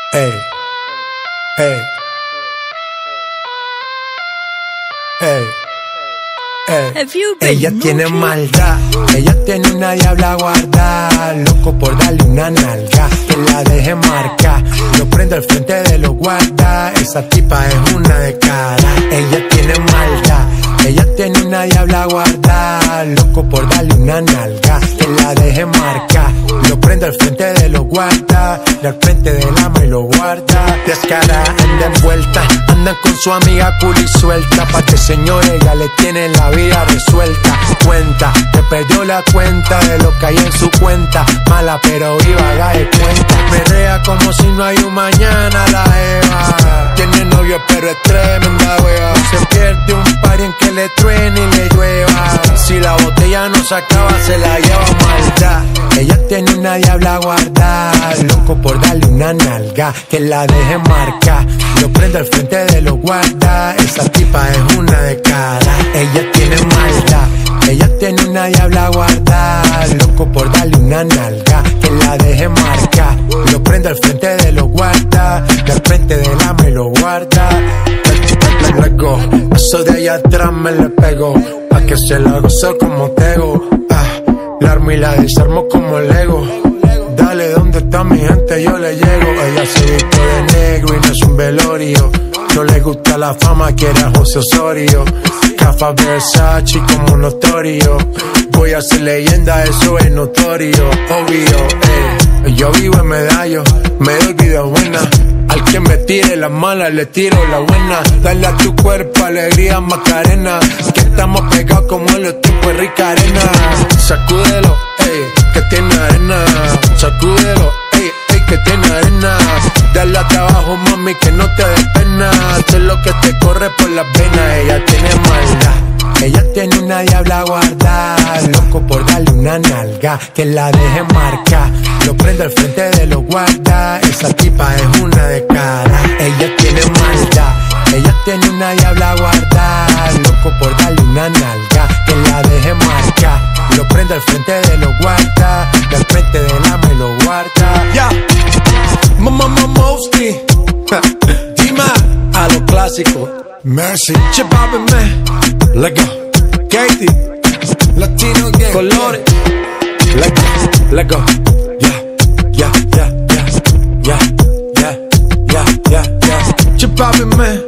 Ey, ey, ey, ey. Ella tiene maldad, ella tiene una diabla guardada, loco por darle una nalga, que la deje marcar, lo prendo al frente de los guardas, esa tipa es una de cara. Ella tiene maldad, ella tiene una diabla guardada, loco por darle una nalga, que la deje marcar, lo prendo al frente de los guardas, y al frente del ama y lo guarda. Descara, anda envuelta, andan con su amiga cool y suelta, pa' que señores ya le tienen la vida resuelta. Cuenta, te perdió la cuenta de lo que hay en su cuenta, mala pero viva, haga de cuenta. Perrea como si no hay un mañana la Eva, tiene novio pero es tremenda wea, se pierde un par en que le truene y le llueva, si la botella no se acaba se la lleva maldad. Ella tiene una diabla guardada, loco por darle una nalga, que la deje marcar, lo prende al frente de los guardas, esa tipa es una de cara. Ella tiene maldad, ella tiene una diabla guardada, loco por darle una nalga, que la deje marcar, lo prende al frente de los guardas, y al frente del ama y lo guarda. Luego, eso de allá atrás me le pego, pa' que se la goce como tego. La armo y la desarmo como Lego. Dale, ¿dónde está mi gente? Yo le llego. Ella se viste de negro y no es un velorio. No le gusta la fama, quiere a José Osorio. Cafa Versace como notorio. Voy a ser leyenda, eso es notorio. Obvio, yo vivo en Medallo, me doy vida buena. Al que me tire la mala, le tiro la buena. Dale a tu cuerpo alegría, Macarena, que estamos pegados como en los tiempos de Rica Arena. Sacúdelo, ey, que tiene arena. Sacúdelo, ey, ey, que tiene arena. Dale hasta abajo, mami, que no te dé pena. Sé lo que te corre por las venas. Ella tiene maldad, ella tiene una diabla guardada, loco por darle una nalga, que la deje marcar, lo prende al frente de los guardas, esa tipa es una de cara. Ella tiene maldad, ella tiene una diabla guardada, loco por darle una nalga, que la deje marcar, lo prende al frente de los guardas, y al frente del ama y lo guarda. Ya, Mamá Mowski, Dima, a lo clásico. Mercy, Chepape, me, let go. Katie, Latino Gang, Colores, let go. Yeah. Chepape, me.